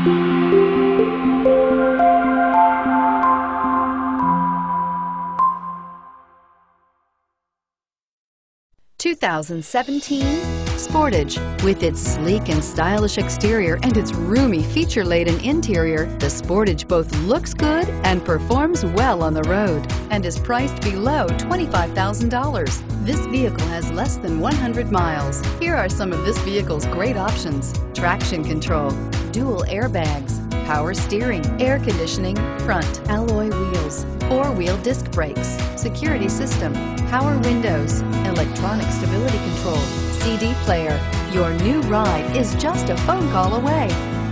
(2017) Sportage. With its sleek and stylish exterior and its roomy feature-laden interior, the Sportage both looks good and performs well on the road and is priced below $25,000. This vehicle has less than 100 miles. Here are some of this vehicle's great options: traction control, dual airbags, power steering, air conditioning, front alloy wheels, four-wheel disc brakes, security system, power windows, electronic stability control, CD player. Your new ride is just a phone call away.